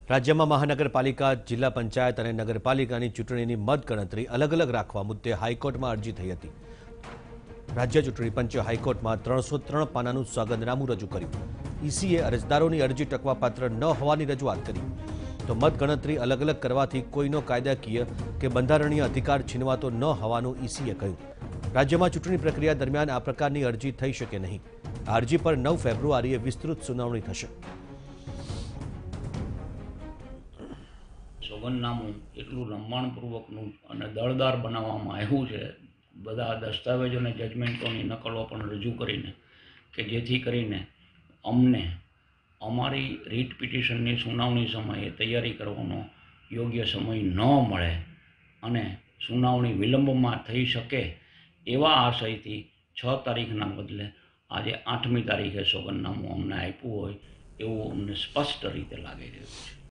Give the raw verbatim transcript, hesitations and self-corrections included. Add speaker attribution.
Speaker 1: રાજ્યમાં મહાનગરપાલિકા, જિલ્લા પંચાયત અને નગરપાલિકાની ચૂંટણીની મતગણતરી અલગ અલગ રાખવા મુદ્દે હાઈકોર્ટમાં અરજી થઈ હતી. રાજ્ય ચૂંટણી પંચે હાઈકોર્ટમાં ત્રણસો ત્રણ પાનાનું સોગંદનામું રજૂ કર્યું. ઈસીએ અરજદારોની અરજી ટકવાપાત્ર ન હોવાની રજૂઆત કરી. તો મતગણતરી અલગ અલગ કરવાથી કોઈનો કાયદાકીય કે બંધારણીય અધિકાર છીનવાતો ન હોવાનું ઈસીએ કહ્યું. રાજ્યમાં ચૂંટણી પ્રક્રિયા દરમિયાન આ પ્રકારની અરજી થઈ શકે નહીં. આ અરજી પર નવ ફેબ્રુઆરીએ વિસ્તૃત સુનાવણી થશે.
Speaker 2: સોગંદનામું એટલું લંબાણપૂર્વકનું અને દળદાર બનાવવામાં આવ્યું છે, બધા દસ્તાવેજો અને જજમેન્ટોની નકલો પણ રજૂ કરીને, કે જેથી કરીને અમને અમારી રીટ પિટિશનની સુનાવણી સમયે તૈયારી કરવાનો યોગ્ય સમય ન મળે અને સુનાવણી વિલંબમાં થઈ શકે એવા આશયથી છ તારીખના બદલે આજે આઠમી તારીખે સોગંદનામું અમને આપ્યું હોય એવું અમને સ્પષ્ટ રીતે લાગી રહ્યું છે.